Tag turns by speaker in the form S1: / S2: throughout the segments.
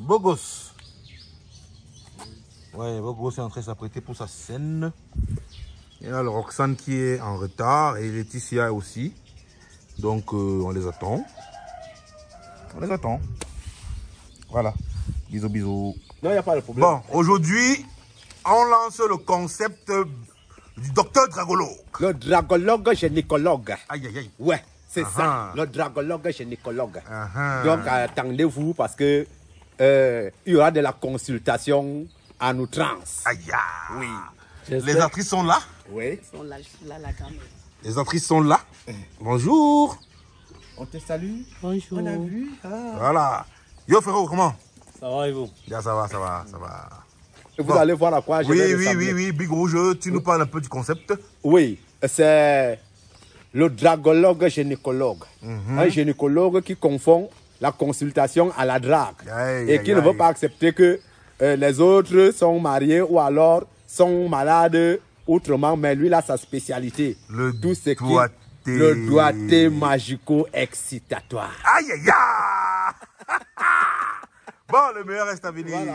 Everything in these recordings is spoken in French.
S1: Beau gosse. Ouais, beau gosse est en train de s'apprêter pour sa scène. Il y a le Roxane qui est en retard et Laetitia aussi. Donc on les attend. On les attend. Voilà. Bisous, bisous.
S2: Non, il n'y a pas de problème.
S1: Bon, aujourd'hui, on lance le concept du docteur dragologue.
S2: Le dragologue gynécologue.
S1: Aïe, aïe, aïe.
S2: Ouais, c'est ça. Le dragologue gynécologue.
S1: Uh-huh.
S2: Donc, attendez-vous parce que il y aura de la consultation en outrance.
S1: Aïe, aïe.
S2: Oui.
S1: Les actrices sont là.
S2: Oui.
S3: Ils sont là, la caméra.
S1: Les actrices sont là. Bonjour.
S2: On te salue.
S3: Bonjour.
S2: On a vu.
S1: Voilà. Yo, frérot, comment?
S3: Ça va et vous?
S1: Bien, ça va, ça va, ça va.
S2: Vous
S1: Bon.
S2: allez voir à quoi je vais ressembler.
S1: Oui, Big Rouge, tu nous parles un peu du concept.
S2: Oui, c'est le dragologue gynécologue. Un gynécologue qui confond la consultation à la drague.
S1: Aïe,
S2: et
S1: aïe,
S2: qui ne veut
S1: aïe.
S2: pas accepter que les autres sont mariés ou alors sont malades autrement. Mais lui, il a sa spécialité.
S1: Le
S2: Tout ce qui
S1: doigté.
S2: le doigté magico-excitatoire.
S1: Aïe, aïe, aïe. Bon, le meilleur reste à venir.
S2: Voilà.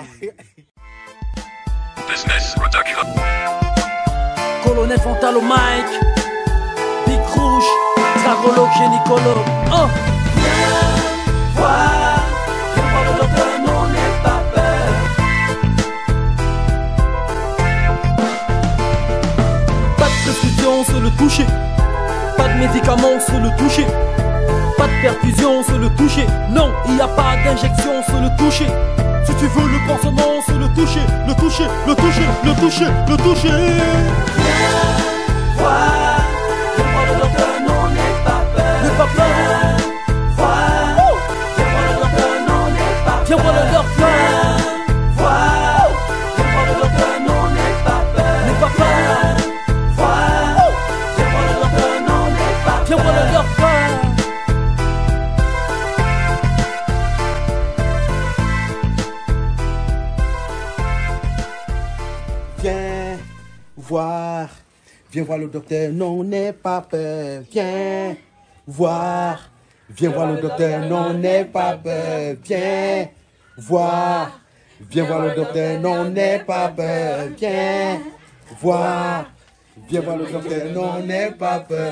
S4: Business Production.
S5: Colonel Fontal au mic, Big Rouge, dragologue, gynécologue. Oh! Viens voir le docteur, non, n'aie pas peur. Pas de prescription, c'est le toucher. Pas de médicaments, c'est le toucher. Pas de perfusion, c'est le toucher. Non, il n'y a pas d'injection, c'est le toucher. Si tu veux le pansement, c'est le toucher, le toucher, le toucher, le toucher, le toucher. Viens voir, viens voir le docteur, non, n'aie pas peur. N'aie pas peur. Viens voir, viens voir le docteur, non, n'aie pas peur. Viens voir le docteur. Viens voir, viens voir le docteur, non, n'aie pas peur. N'aie pas peur. Viens voir le docteur, non, n'aie pas peur. Viens voir le docteur.
S2: Viens voir le docteur, non, n'aie pas peur. Viens voir le docteur, non, n'aie pas peur. Viens voir le docteur, non, n'aie pas peur. Viens voir le docteur, non, n'aie pas peur.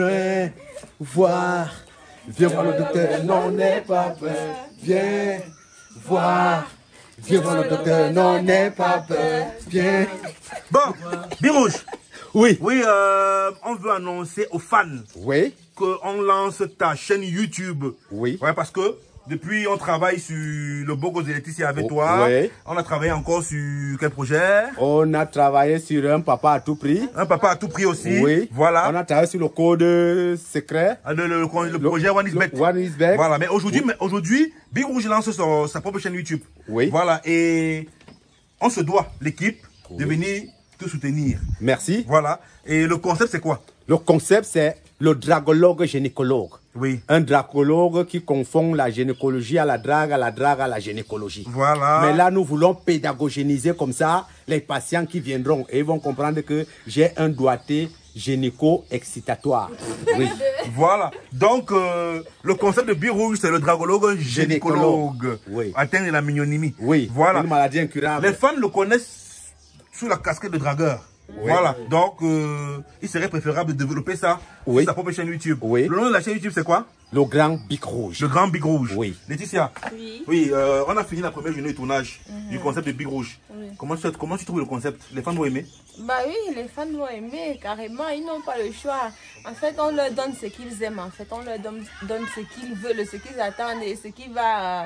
S2: Viens voir le docteur, non, n'aie pas peur. Viens voir le docteur, non, n'aie pas peur. Viens.
S1: Bon, Big Rouge.
S2: Oui.
S1: Oui, on veut annoncer aux fans
S2: Oui.
S1: qu'on lance ta chaîne YouTube.
S2: Oui.
S1: Ouais, parce que depuis, on travaille sur le beau gosse de Laetitia avec toi.
S2: Oui.
S1: On a travaillé encore sur quel projet?
S2: On a travaillé sur un papa à tout prix.
S1: Un papa à tout prix aussi.
S2: Oui.
S1: Voilà.
S2: On a travaillé sur le code secret.
S1: Le projet One is Bet.
S2: One is Bet.
S1: Voilà, mais aujourd'hui, Big Rouge lance sa propre chaîne YouTube.
S2: Oui.
S1: Voilà, et on se doit, l'équipe, de venir te soutenir.
S2: Merci.
S1: Voilà, et le concept c'est quoi?
S2: Le concept, c'est le dragologue gynécologue.
S1: Oui.
S2: Un dragologue qui confond la gynécologie à la drague, à la gynécologie.
S1: Voilà.
S2: Mais là, nous voulons pédagogéniser comme ça les patients qui viendront et ils vont comprendre que j'ai un doigté gynéco-excitatoire. Oui.
S1: Voilà. Donc, le concept de Big Rouge, c'est le dragologue gynécologue.
S2: Oui.
S1: Atteindre la mignonimie.
S2: Oui.
S1: Voilà.
S2: Une maladie incurable.
S1: Les fans le connaissent sous la casquette de dragueur.
S2: Oui.
S1: Voilà. Donc, il serait préférable de développer ça
S2: Oui.
S1: sur sa propre chaîne YouTube.
S2: Oui.
S1: Le nom de la chaîne YouTube, c'est quoi?
S2: Le grand Big Rouge.
S1: Le grand Big Rouge.
S2: Oui.
S1: Laetitia.
S3: Oui.
S1: Oui, on a fini la première journée de tournage du concept de Big Rouge.
S3: Oui.
S1: Comment tu trouves le concept? Les fans vont aimer?
S3: Bah oui, les fans vont aimer carrément, ils n'ont pas le choix. En fait, on leur donne ce qu'ils aiment, en fait, on leur donne ce qu'ils veulent, ce qu'ils attendent et ce qui va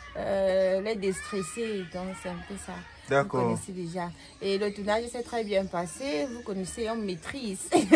S3: les déstresser. Donc c'est un peu ça.
S1: D'accord.
S3: Vous connaissez déjà. Et le tournage s'est très bien passé, vous connaissez, on maîtrise.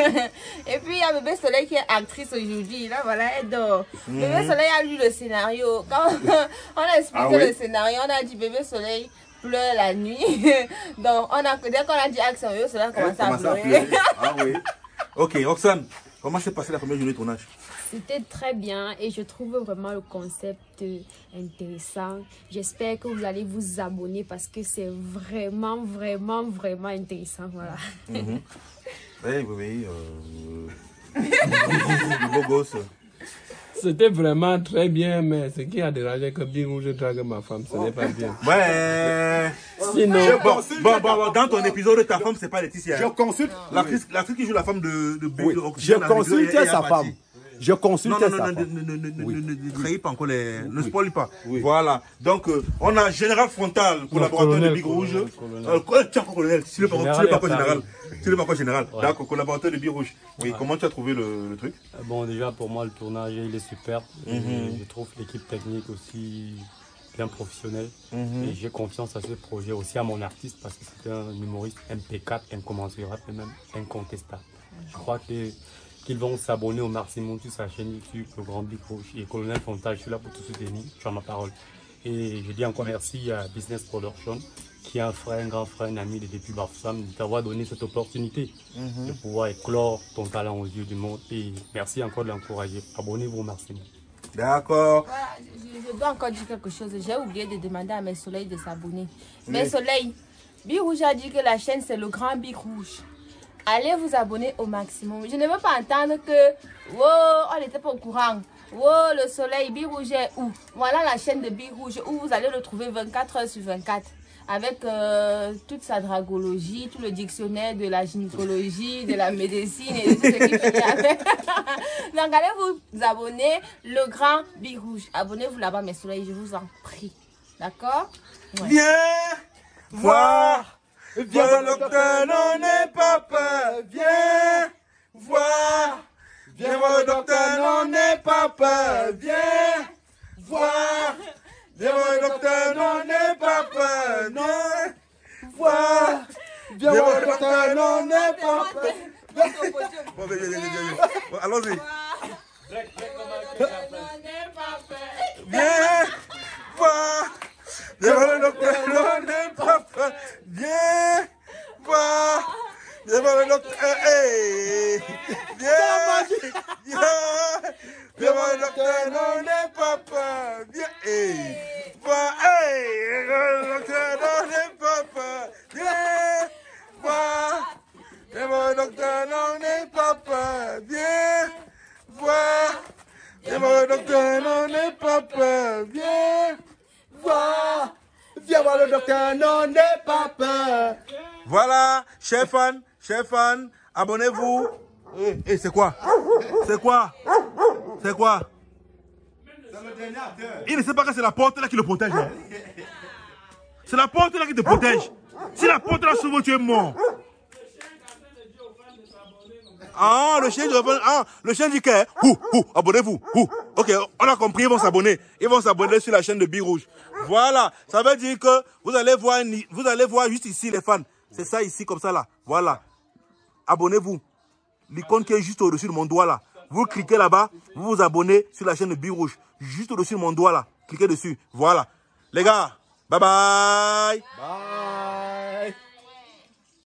S3: Et puis il y a Bébé Soleil qui est actrice aujourd'hui. Là voilà, elle dort. Bébé Soleil a lu le scénario. Quand on a expliqué le scénario, on a dit Bébé Soleil pleure la nuit. Donc dès qu'on a dit action, Bébé Soleil a commencé à pleurer.
S2: Ah oui.
S1: Ok, Roxane, comment s'est passée la première journée de tournage?
S6: C'était très bien et je trouve vraiment le concept intéressant. J'espère que vous allez vous abonner parce que c'est vraiment, vraiment, vraiment intéressant. Voilà.
S1: Oui, le beau gosse.
S4: C'était vraiment très bien, mais ce qui a dérangé que Big Rouge drague ma femme, ce n'est pas bien.
S1: Ouais.
S4: Sinon,
S1: Bon, dans ton épisode, ta femme, c'est pas Laetitia.
S2: Je consulte.
S1: L'actrice qui joue la femme de
S2: Oui. Je consultais sa femme. Je consultais sa femme.
S1: Ne trahis pas encore les... Ne spoil pas. Voilà. Donc, on a Général Frontal, collaborateur de Big Rouge. Tiens, colonel, tu ne pas quoi général. Tu ne pas quoi général. D'accord, collaborateur de Big Rouge. Oui, comment tu as trouvé le truc?
S7: Bon, déjà, pour moi, le tournage, il est super. Je trouve l'équipe technique aussi bien professionnelle. Et j'ai confiance à ce projet, aussi à mon artiste, parce que c'est un humoriste MP4, incommensurable et même incontestable. Je crois qu'ils vont s'abonner au maximum sur sa chaîne YouTube, le Grand Big Rouge et Colonel Fontage. Je suis là pour tout soutenir, tu as ma parole. Et je dis encore merci à Business Production, qui est un frère, un grand frère, un ami de depuis Bafoussam, de t'avoir donné cette opportunité de pouvoir éclore ton talent aux yeux du monde. Et merci encore de l'encourager. Abonnez-vous au maximum.
S1: D'accord.
S3: Voilà, je dois encore dire quelque chose. J'ai oublié de demander à Mes Soleil de s'abonner. Mes Soleil, Big Rouge a dit que la chaîne c'est le Grand Big Rouge. Allez vous abonner au maximum. Je ne veux pas entendre que wow, on n'était pas au courant. Wow, le soleil, Big Rouge est où? Voilà la chaîne de Big Rouge où vous allez le trouver 24 heures sur 24. Avec toute sa dragologie, tout le dictionnaire de la gynécologie, de la médecine et tout ce qui fait avec. Donc allez vous abonner, le Grand Big Rouge. Abonnez-vous là-bas, Mes Soleils, je vous en prie. D'accord? Ouais.
S1: Viens voir. Viens voir le docteur, n'en n'aie pas peur. Viens voir. Viens voir le docteur, n'en n'aie pas peur. Viens voir. Viens voir le docteur, n'en n'aie pas peur. Non. Voir. Viens voir le docteur, n'en n'aie pas peur. Bon, viens. Allons-y. Viens voir. Viens voir le docteur, n'en n'aie pas peur. Viens voir. Viens voir le docteur. Hey. Viens. Viens voir le docteur, n'en n'aie pas peur. Viens. Hey. Va. Hey. Le docteur, n'en n'aie pas peur. Viens voir. Viens voir le docteur, n'en n'aie pas peur. Viens voir. Viens voir le docteur, n'en n'aie pas peur. Viens voir.
S2: Viens voir le docteur, n'en n'aie pas peur.
S1: Voilà, chers fans, abonnez-vous. Eh, c'est quoi? C'est quoi? C'est quoi? Il ne sait pas que c'est la porte là qui le protège. Hein? C'est la porte là qui te protège. Si la porte là s'ouvre, tu es mort. Ah, le chien dit que, abonnez-vous. Ok, on a compris, ils vont s'abonner. Ils vont s'abonner sur la chaîne de Big Rouge. Voilà, ça veut dire que vous allez voir juste ici les fans. C'est ça ici, comme ça là. Voilà. Abonnez-vous. L'icône qui est juste au-dessus de mon doigt là. Vous cliquez là-bas, vous vous abonnez sur la chaîne de Big Rouge. Juste au-dessus de mon doigt là. Cliquez dessus. Voilà. Les gars, bye bye.
S2: Bye.